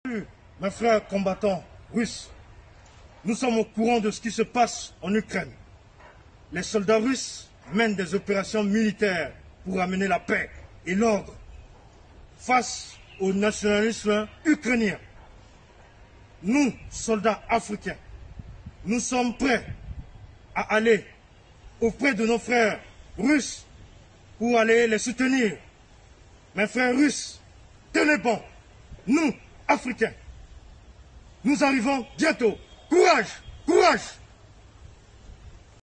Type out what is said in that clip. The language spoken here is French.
Mes frères combattants russes, nous sommes au courant de ce qui se passe en Ukraine. Les soldats russes mènent des opérations militaires pour amener la paix et l'ordre face au nationalisme ukrainien. Nous, soldats africains, nous sommes prêts à aller auprès de nos frères russes pour aller les soutenir. Mes frères russes, tenez bon, nous, Africains, nous arrivons bientôt. Courage, courage!